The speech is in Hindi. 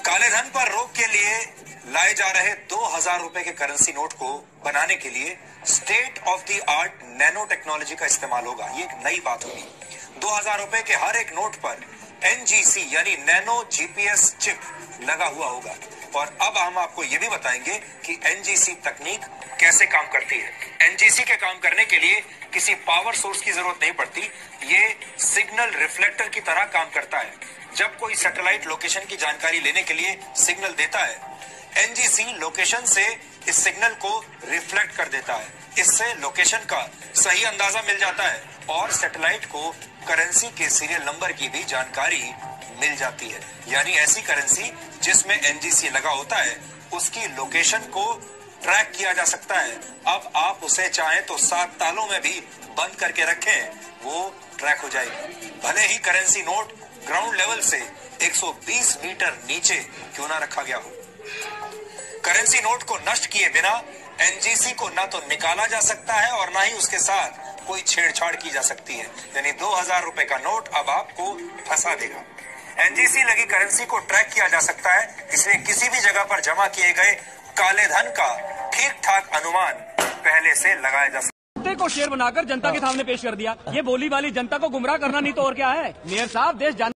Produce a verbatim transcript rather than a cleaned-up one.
काले धन पर रोक के लिए लाए जा रहे दो हजार रुपए के करेंसी नोट को बनाने के लिए state of the art nano technology का इस्तेमाल होगा। ये एक नई बात होगी। दो हजार रुपए के हर एक नोट पर एनजीसी यानी नैनो जीपीएस चिप लगा हुआ होगा। और अब हम आपको ये भी बताएंगे कि एनजीसी तकनीक कैसे काम करती है। एनजीसी के काम करने के लिए किसी पावर सोर्स की जरूरत नहीं पड़ती। ये सिग्नल रिफ्लेक्टर की तरह काम करता है। जब कोई सैटेलाइट लोकेशन की जानकारी लेने के लिए सिग्नल देता है, एनजीसी लोकेशन से इस सिग्नल को रिफ्लेक्ट कर देता है। इससे लोकेशन का सही अंदाजा मिल जाता है और सैटेलाइट को करेंसी के सीरियल नंबर की भी जानकारी मिल जाती है। यानी ऐसी करेंसी जिसमें एनजीसी लगा होता है, उसकी लोकेशन को ट्रैक किया जा सकता है। अब आप उसे चाहें तो सात तालों में भी बंद करके रखें, वो ट्रैक हो जाएगी। भले ही करेंसी नोट ग्राउंड लेवल से एक सौ बीस मीटर नीचे क्यों ना रखा गया हो। करेंसी नोट को नष्ट किए बिना एनजीसी को ना तो निकाला जा सकता है और ना ही उसके साथ कोई छेड़छाड़ की जा सकती है। यानी दो हजार रुपए का नोट अब आपको फंसा देगा। एनजीसी लगी करेंसी को ट्रैक किया जा सकता है, इसलिए किसी भी जगह पर जमा किए गए काले धन का ठीक ठाक अनुमान पहले से लगाया जा सकता है। को शेर बनाकर जनता के सामने पेश कर दिया। ये बोली वाली जनता को गुमराह करना नहीं तो और क्या है। मेयर साहब, देश जान